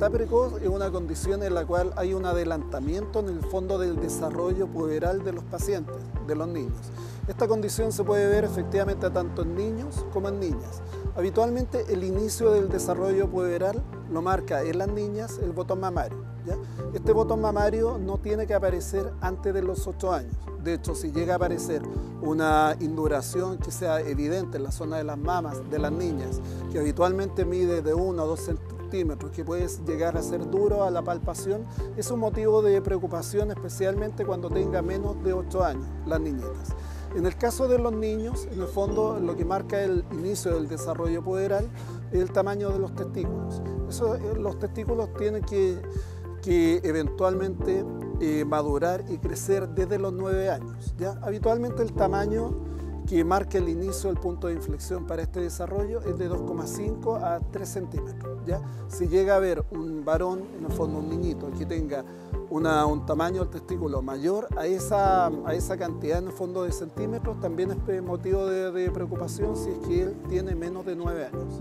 pubertad precoz es una condición en la cual hay un adelantamiento en el fondo del desarrollo puberal de los pacientes, de los niños. Esta condición se puede ver efectivamente tanto en niños como en niñas. Habitualmente el inicio del desarrollo puberal lo marca en las niñas el botón mamario, ¿ya? Este botón mamario no tiene que aparecer antes de los 8 años. De hecho, si llega a aparecer una induración que sea evidente en la zona de las mamas de las niñas, que habitualmente mide de 1 a 2 centímetros, que puede llegar a ser duro a la palpación, es un motivo de preocupación, especialmente cuando tenga menos de 8 años las niñetas. En el caso de los niños, en el fondo, lo que marca el inicio del desarrollo puberal es el tamaño de los testículos. Los testículos tienen que eventualmente madurar y crecer desde los 9 años, ¿ya? Habitualmente el tamaño que marca el inicio del punto de inflexión para este desarrollo es de 2,5 a 3 centímetros, ¿ya? Si llega a haber un varón, en el fondo un niñito, que tenga un tamaño del testículo mayor a esa cantidad en el fondo de centímetros, también es motivo de preocupación si es que él tiene menos de 9 años.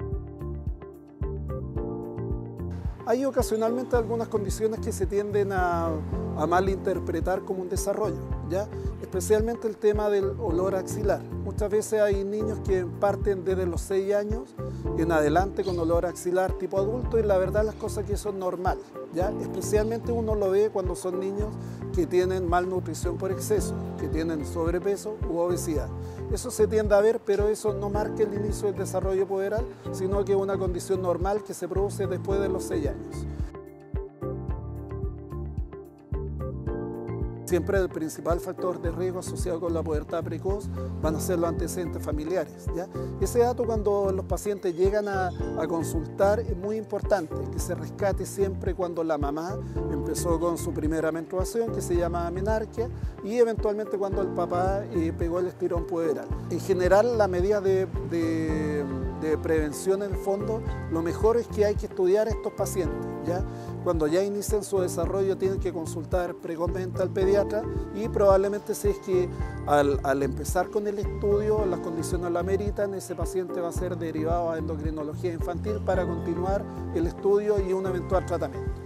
Hay ocasionalmente algunas condiciones que se tienden a malinterpretar como un desarrollo, ¿ya? Especialmente el tema del olor axilar. Muchas veces hay niños que parten desde los 6 años en adelante con olor axilar tipo adulto y la verdad las cosas que eso es normal, ¿ya? Especialmente uno lo ve cuando son niños que tienen malnutrición por exceso, que tienen sobrepeso u obesidad. Eso se tiende a ver, pero eso no marca el inicio del desarrollo puberal, sino que es una condición normal que se produce después de los 6 años. Siempre el principal factor de riesgo asociado con la pubertad precoz van a ser los antecedentes familiares, ¿ya? Ese dato cuando los pacientes llegan a consultar es muy importante, que se rescate siempre cuando la mamá empezó con su primera menstruación, que se llama menarquia, y eventualmente cuando el papá pegó el estirón puberal. En general, la medida de prevención en el fondo, lo mejor es que hay que estudiar a estos pacientes, ¿ya? Cuando ya inician su desarrollo tienen que consultar precozmente al pediatra y probablemente si es que al empezar con el estudio las condiciones lo ameritan, ese paciente va a ser derivado a endocrinología infantil para continuar el estudio y un eventual tratamiento.